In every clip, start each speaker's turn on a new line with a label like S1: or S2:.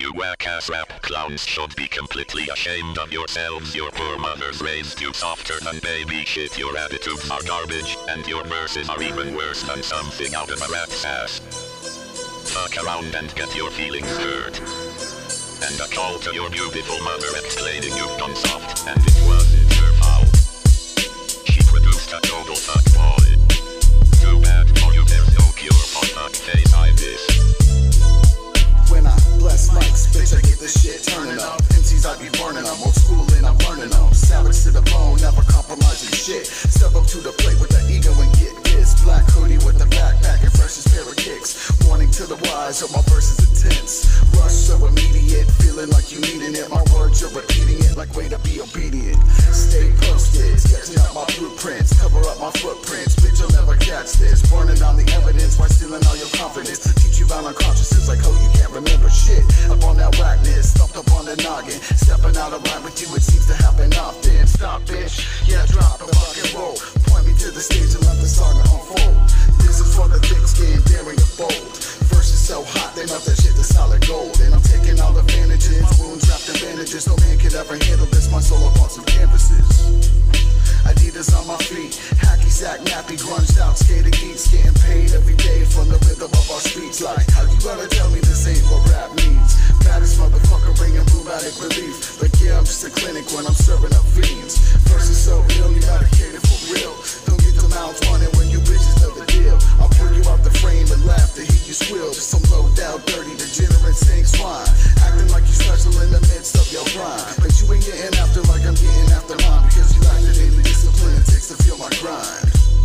S1: You whack-ass rap clowns should be completely ashamed of yourselves. Your poor mothers raised you softer than baby shit. Your attitudes are garbage, and your verses are even worse than something out of a rat's ass. Fuck around and get your feelings hurt. And a call to your beautiful mother explaining you've done soft, and it wasn't her fault. She produced a total fuckboy. Too bad for you, there's no cure for fuckface like this.
S2: When I bless mics, bitch, I get this shit turning up. MCs, I be burning them, old school and I'm learning them. Savage to the bone, never compromising shit. Step up to the plate with the ego and get this. Black hoodie with the backpack and freshest pair of kicks. Warning to the wise, of my verses intense. Rush so immediate, feeling like you needing it. My words, you're repeating it like way to be obedient. Stay posted, sketching out my blueprints. Cover up my footprints, bitch, you'll never catch this. Burning down the evidence while stealing all your confidence. Teach you violent consciousness like, oh, you can't remember shit. Up on that whackness, stumped up on the noggin. Stepping out of line with you, it seems to happen often. Stop, bitch, yeah, drop the rock and roll. Point me to the stage and let the saga unfold. This is for the thick skin, daring and bold. Verses so hot, they melt that shit to solid gold. And I'm taking all advantages, wounds wrapped in bandages. No man could ever handle this, my soul up on some canvases. Adidas on my feet, hacky sack, nappy, grunged out, skater geeks, getting paid every day from the rhythm of our speech. Like, how you gonna tell me this ain't what rap means? Baddest motherfucker bringing rheumatic relief. Like, yeah, I'm just a clinic when I'm serving up fiends. Verses so ill, you medicated for real. Don't get the mouths running when you bitches know the deal. I'll pull you out the frame and laugh to hear you squeal. Just some low down, dirty, degenerate, sing swine. Acting like you special in the midst of your grind. But you ain't getting after like I'm getting after mine. Because you lack the daily discipline it takes to feel my grind.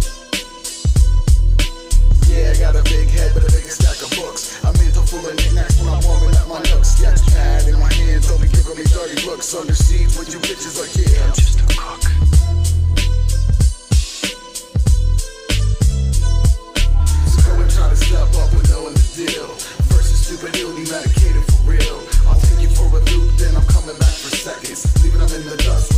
S2: Yeah, I got a big head but a bigger stack of books. I'm mental full of knickknacks when I'm warming up my nooks. Sketch pad in my hands, don't be giving me dirty looks. Under siege with you bitches like, yeah, I'm just a cook. So go and try to step up with knowing the deal. Versus stupid ill, be medicated for real. I'll take you for a loop, then I'm coming back for seconds. Leaving them in the dust.